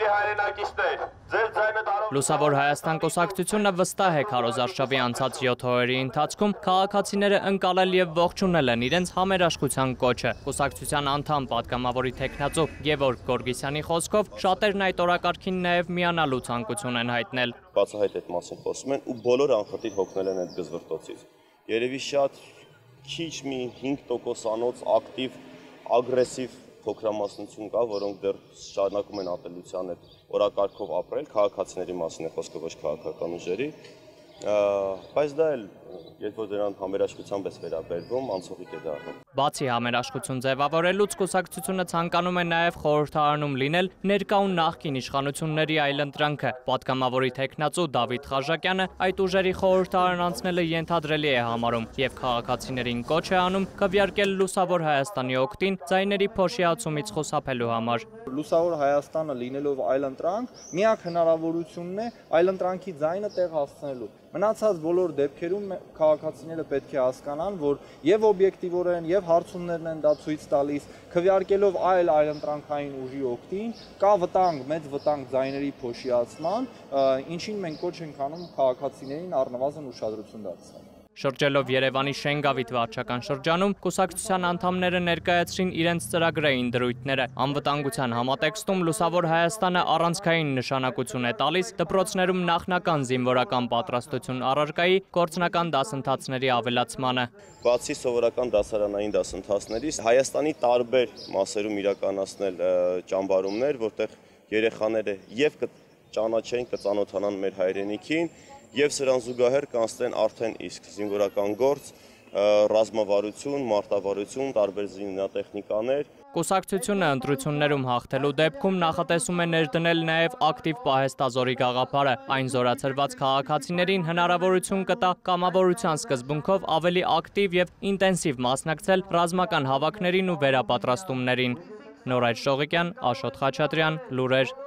Լուսավոր Հայաստան կուսակցությունը վստահ է Քարոզ Արշավի անցած 7 օրերի ընթացքում քաղաքացիները ընկալել եւ ողջունել են իրենց համերաշխության կոչը։ Կուսակցության անդամ պատգամավորի տեխնացու Գևորգ Գորգիսյանի խոսքով շատերն այդ օրակարգին նաեւ միանալու ցանկություն են հայտնել։ Բացահայտ այդ մասին խոսում են ու բոլորը անխտիր հոգնել են այդ գզվրտոցից։ Երևի շատ քիչ մի 5%-անոց ակտիվ, ագրեսիվ փոքրամասնություն կա, որոնք դեռ շարունակում են ատելության այդ օրակարգով ապրել, քաղաքացիների մասին է խոսքը, ոչ քաղաքական ուժերի, բայց դա էլ երբ որ դրան համերաշխությամբ ես վերաբերվում, անցողիկ է դառնում։ Բացի համերաշխություն ձևավորելուց, կուսակցությունը ցանկանում է նաև խորհրդարանում լինել ներկա ու նախկին իշխանությունների այլընտրանքը։ Պատգամավորի տեխնացու Դավիթ Խաժակյանը այդ ուժերի խորհրդարան անցնելը ենթադրելի է համարում եւ քաղաքացիներին կոչ է անում քվեարկել Լուսավոր Հայաստանի օգտին ձայների փոշիացումից խուսափելու համար։ Լուսավոր Հայաստանը լինելով այլընտրանք, միակ հնարավորությունն է այլընտրանքի ձայնը տեղ հասցնելու։ Մնացած բոլոր դեպքերում քաղաքացիները պետք է հասկանան, որ եւ օբյեկտիվորեն եւ հարցումներն են դա ցույց տալիս, քվեարկելով այլընտրանքային ուժի օգտին, կա վտանգ, մեծ վտանգ ձայների փոշիացման, ինչին մենք կոչ ենք անում քաղաքացիներին առնվազն ուշադրություն դարձնել։ Շրջելով Երևանի Շենգավիթ վարչական շրջանում, կուսակցության անդամները ներկայացրին իրենց ծրագրային դրույթները։ Անվտանգության համատեքստում Լուսավոր Հայաստանը առանցքային նշանակություն է տալիս դպրոցներում նախնական զինվորական պատրաստություն առարկայի գործնական դասընթացների ավելացմանը։ Բացի սովորական դասարանային դասընթացներից, Հայաստանի տարբեր մասերում իրականացնել ճամբարումներ, որտեղ երեխաները եւ կճանաչեն, կծանոթանան մեր հայրենիքին, եւ սրան զուգահեռ կանցնեն արդեն իսկ զինվորական գործ, ռազմավարություն, մարտավարություն, տարբեր զինատեխնիկաներ։ Կուսակցությունը ընտրություններում հաղթելու դեպքում նախատեսում է ներդնել նաև ակտիվ պահեստազորի գաղափարը։ Այն զորացրված քաղաքացիներին հնարավորություն կտա կամավորության սկզբունքով ավելի ակտիվ եւ ինտենսիվ մասնակցել ռազմական հավաքներին ու վերապատրաստումներին։ Նորայր Շողիկյան, Աշոտ Խաչատրյան, Լուրեր։